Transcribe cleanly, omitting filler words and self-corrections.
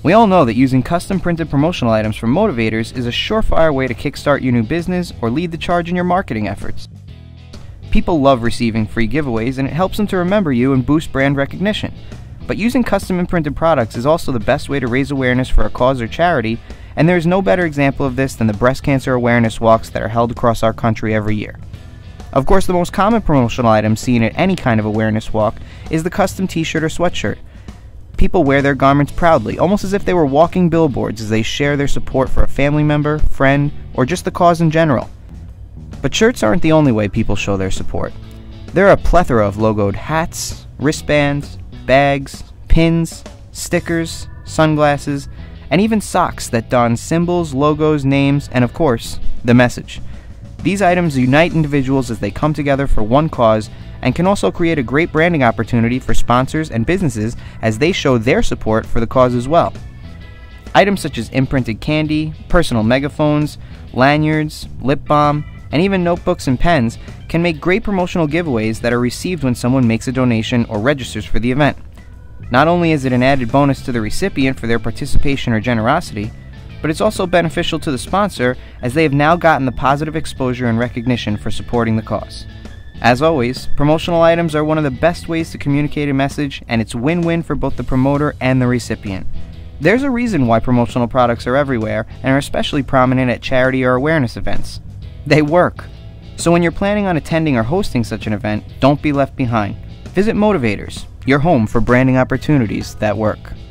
We all know that using custom printed promotional items from Motivators is a surefire way to kickstart your new business or lead the charge in your marketing efforts. People love receiving free giveaways, and it helps them to remember you and boost brand recognition. But using custom imprinted products is also the best way to raise awareness for a cause or charity, and there is no better example of this than the breast cancer awareness walks that are held across our country every year. Of course, the most common promotional item seen at any kind of awareness walk is the custom t-shirt or sweatshirt. People wear their garments proudly, almost as if they were walking billboards as they share their support for a family member, friend, or just the cause in general. But shirts aren't the only way people show their support. There are a plethora of logoed hats, wristbands, bags, pins, stickers, sunglasses, and even socks that don symbols, logos, names, and of course, the message. These items unite individuals as they come together for one cause, and can also create a great branding opportunity for sponsors and businesses as they show their support for the cause as well. Items such as imprinted candy, personal megaphones, lanyards, lip balm, and even notebooks and pens can make great promotional giveaways that are received when someone makes a donation or registers for the event. Not only is it an added bonus to the recipient for their participation or generosity, but it's also beneficial to the sponsor as they have now gotten the positive exposure and recognition for supporting the cause. As always, promotional items are one of the best ways to communicate a message, and it's win-win for both the promoter and the recipient. There's a reason why promotional products are everywhere and are especially prominent at charity or awareness events. They work. So when you're planning on attending or hosting such an event, don't be left behind. Visit Motivators, your home for branding opportunities that work.